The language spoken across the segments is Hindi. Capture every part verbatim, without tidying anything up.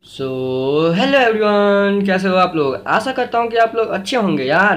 सो हेलो एवरीवन, कैसे हो आप लोग। आशा करता हूँ कि आप लोग अच्छे होंगे यार।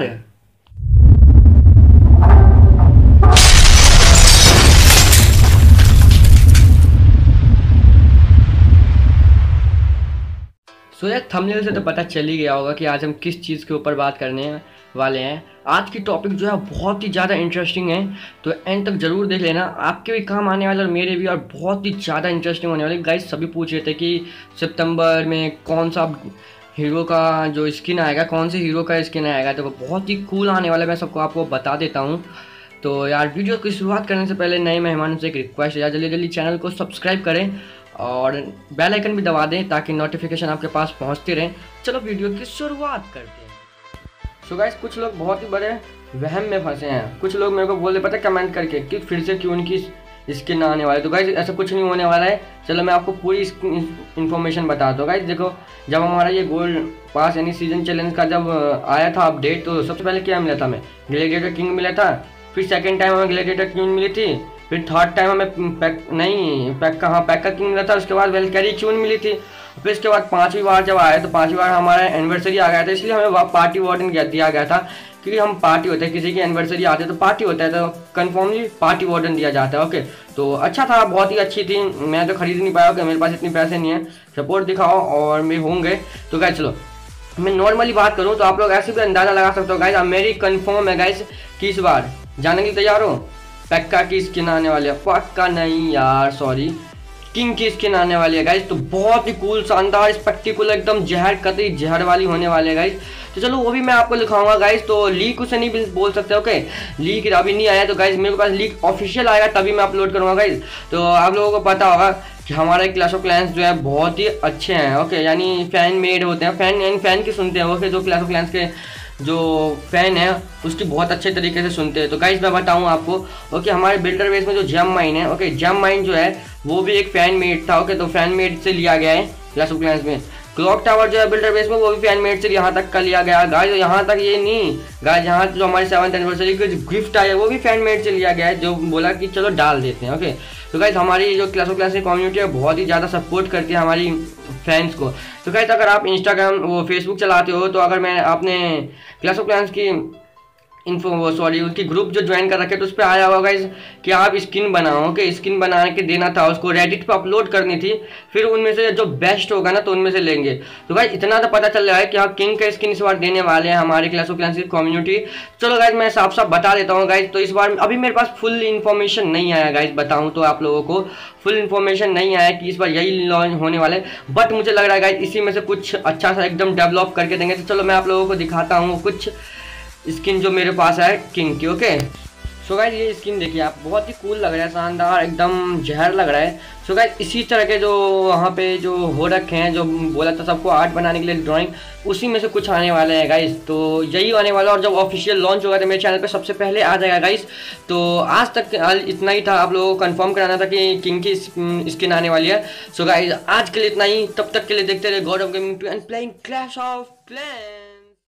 सो यार, थंबनेल से तो पता चल ही गया होगा कि आज हम किस चीज़ के ऊपर बात करने वाले हैं। आज की टॉपिक जो है बहुत ही ज़्यादा इंटरेस्टिंग है, तो एंड तक ज़रूर देख लेना, आपके भी काम आने वाले और मेरे भी, और बहुत ही ज़्यादा इंटरेस्टिंग होने वाले। गाइस सभी पूछ रहे थे कि सितंबर में कौन सा हीरो का जो स्किन आएगा, कौन से हीरो का स्किन आएगा, तो वो बहुत ही कूल आने वाला है। मैं सबको आपको बता देता हूँ। तो यार वीडियो की शुरुआत करने से पहले नए मेहमानों से एक रिक्वेस्ट है यार, जल्दी जल्दी चैनल को सब्सक्राइब करें और बेल आइकन भी दबा दें ताकि नोटिफिकेशन आपके पास पहुंचती रहे। चलो वीडियो की शुरुआत करते हैं। सो गाइस, कुछ लोग बहुत ही बड़े वहम में फंसे हैं। कुछ लोग मेरे को बोले पता है कमेंट करके कि फिर से क्यों उनकी स्किन आने वाली। तो गाइस ऐसा कुछ नहीं होने वाला है। चलो मैं आपको पूरी इन्फॉर्मेशन बता दूँ। गाइस देखो, जब हमारा ये गोल्ड पास यानी सीजन चैलेंज का जब आया था अपडेट, तो सबसे पहले क्या मिला था, हमें ग्लेडिएटर किंग मिला था। फिर सेकंड टाइम हमें ग्लेडिएटर क्यून मिली थी। फिर थर्ड टाइम हमें पैक नहीं पैक का हाँ पैक का किंग मिला था। उसके बाद वेल कैरी क्यून मिली थी। फिर इसके बाद पांचवी बार जब आया तो पांचवी बार हमारा एनिवर्सरी आ गया था, इसलिए हमें पार्टी वार्डन दिया गया था। क्योंकि हम पार्टी होते हैं, किसी की एनिवर्सरी आती है तो पार्टी होता है, तो कन्फर्मली पार्टी वार्डन दिया जाता है। ओके, तो अच्छा था, बहुत ही अच्छी थी। मैं तो खरीद नहीं पाया, मेरे पास इतने पैसे नहीं है। सपोर्ट दिखाओ और मैं होंगे। तो गाइस चलो मैं नॉर्मली बात करूँ तो आप लोग ऐसे भी अंदाजा लगा सकते हो। गाइस अब मेरी कन्फर्म है गाइस कि इस बार जाने के लिए तैयार हो, पैक्का की स्किन आने वाली है। पक्का नहीं यार, सॉरी, किंग की स्किन आने वाली है गाइस। तो बहुत ही कूल, शानदार, स्पेक्टिकुलर, एकदम जहर कतई जहर वाली होने वाली है गाइस। तो चलो वो भी मैं आपको दिखाऊंगा गाइस। तो लीक उसे नहीं बोल सकते, ओके। लीक अभी नहीं आया, तो गाइस मेरे पास लीक ऑफिशियल आएगा तभी मैं अपलोड करूंगा गाइस। तो आप लोगों को पता होगा कि हमारे क्लैश ऑफ क्लैंस जो है बहुत ही अच्छे हैं, ओके, यानी फैन मेड होते हैं, फैन यानी फैन की सुनते हैं, ओके। जो क्लैश ऑफ क्लैंस के जो फैन है उसकी बहुत अच्छे तरीके से सुनते हैं। तो गाइस मैं बताऊं आपको, ओके, हमारे बिल्डर बेस में जो जेम माइन है, ओके, जेम माइन जो है वो भी एक फैन मेड था, ओके। तो फैन मेड से लिया गया है क्लैश ऑफ क्लैंस में। क्लॉक टावर जो है बिल्डर बेस में वो भी फैन मेड से यहाँ तक का लिया गया गाइस। यहाँ तक ये नहीं गाइस, यहाँ जो हमारी सेवंथ एनिवर्सरी की गिफ्ट आई है वो भी फैन मेड से लिया गया है, जो बोला कि चलो डाल देते हैं, ओके। तो गाइस हमारी जो क्लैश ऑफ क्लैंस की कम्युनिटी है बहुत ही ज़्यादा सपोर्ट करती है हमारी फैंस को। तो गाइस अगर आप इंस्टाग्राम वो फेसबुक चलाते हो, तो अगर मैं आपने क्लैश ऑफ क्लैंस की इन्फो वो सॉरी उसकी ग्रुप जो ज्वाइन कर रखे तो उस पर आया होगा गाइस कि आप स्किन बनाओ, कि स्किन बना के देना था उसको, रेडिट पे अपलोड करनी थी। फिर उनमें से जो बेस्ट होगा ना तो उनमें से लेंगे। तो गाइस इतना तो पता चल रहा है कि हाँ, किंग का स्किन इस बार देने वाले हैं हमारे क्लैश ऑफ क्लैंस की कम्युनिटी। चलो गाइस मैं साफ साफ बता देता हूँ गाइस। तो इस बार अभी मेरे पास फुल इन्फॉर्मेशन नहीं आया गाइस, बताऊँ तो आप लोगों को फुल इन्फॉर्मेशन नहीं आया कि इस बार यही लॉन्च होने वाले, बट मुझे लग रहा है गाइस इसी में से कुछ अच्छा सा एकदम डेवलप करके देंगे। तो चलो मैं आप लोगों को दिखाता हूँ कुछ स्किन जो मेरे पास है किंग की, ओके। सो गाइस ये स्किन देखिए आप, बहुत ही कूल लग रहा है, शानदार, एकदम जहर लग रहा है। सो गाइस इसी तरह के जो वहाँ पे जो हो रखे हैं, जो बोला था सबको आर्ट बनाने के लिए ड्राइंग, उसी में से कुछ आने वाले हैं गाइस। तो यही आने वाला, और जब ऑफिशियल लॉन्च होगा तो मेरे चैनल पे सबसे पहले आ जाएगा गाइस। तो आज तक इतना ही था, आप लोगों को कंफर्म कराना था कि किंग की स्किन आने वाली है। सो गाइस आज के लिए इतना ही, तब तक के लिए देखते रहे God of Gaming to and playing Clash of clans.